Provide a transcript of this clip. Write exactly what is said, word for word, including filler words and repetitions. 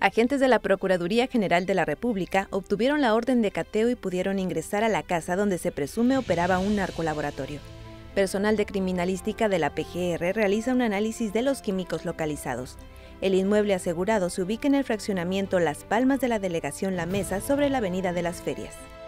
Agentes de la Procuraduría General de la República obtuvieron la orden de cateo y pudieron ingresar a la casa donde se presume operaba un narcolaboratorio. Personal de criminalística de la P G R realiza un análisis de los químicos localizados. El inmueble asegurado se ubica en el fraccionamiento Las Palmas de la Delegación La Mesa sobre la Avenida de las Ferias.